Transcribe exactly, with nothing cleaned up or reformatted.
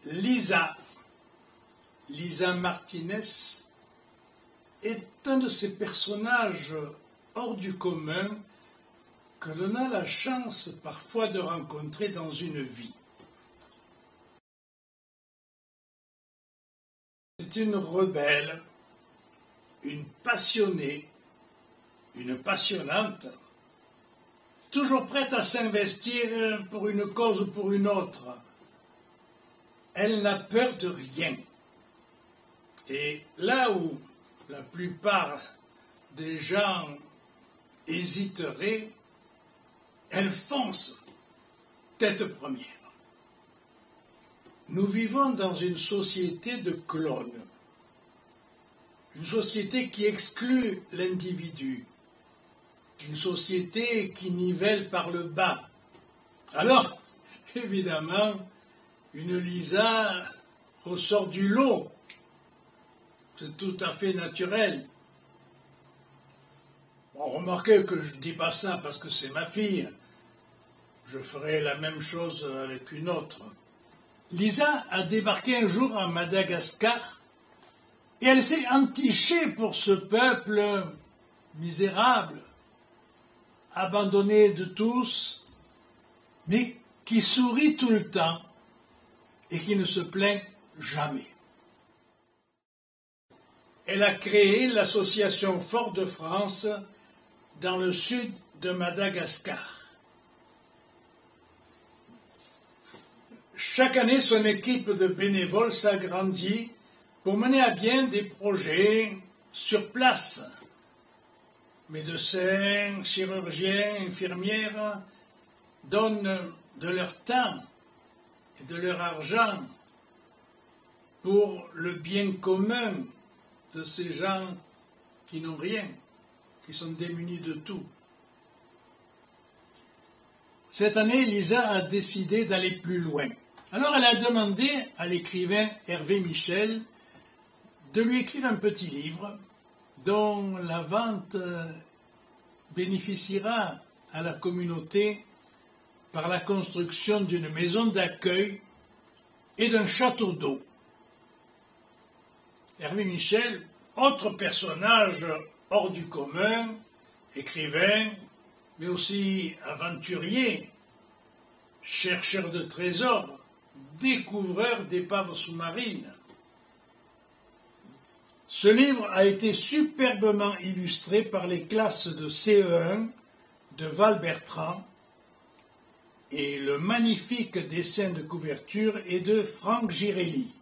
Lisa, Lisa Martinez, est un de ces personnages hors du commun que l'on a la chance parfois de rencontrer dans une vie. C'est une rebelle, une passionnée, une passionnante, toujours prête à s'investir pour une cause ou pour une autre. Elle n'a peur de rien. Et là où la plupart des gens hésiteraient, elle fonce tête première. Nous vivons dans une société de clones, une société qui exclut l'individu, une société qui nivelle par le bas. Alors, évidemment, une Lisa ressort du lot. C'est tout à fait naturel. Bon, remarquez que je ne dis pas ça parce que c'est ma fille. Je ferai la même chose avec une autre. Lisa a débarqué un jour à Madagascar et elle s'est entichée pour ce peuple misérable, abandonné de tous, mais qui sourit tout le temps et qui ne se plaint jamais. Elle a créé l'association Fort-de-France dans le sud de Madagascar. Chaque année, son équipe de bénévoles s'agrandit pour mener à bien des projets sur place. Médecins, chirurgiens, infirmières donnent de leur temps et de leur argent pour le bien commun de ces gens qui n'ont rien, qui sont démunis de tout. Cette année, Lisa a décidé d'aller plus loin. Alors elle a demandé à l'écrivain Hervé Michel de lui écrire un petit livre dont la vente bénéficiera à la communauté par la construction d'une maison d'accueil et d'un château d'eau. Hervé Michel, autre personnage hors du commun, écrivain, mais aussi aventurier, chercheur de trésors, découvreur d'épaves sous-marines. Ce livre a été superbement illustré par les classes de C E un de Val-Bertrand et le magnifique dessin de couverture est de Franck Girelli.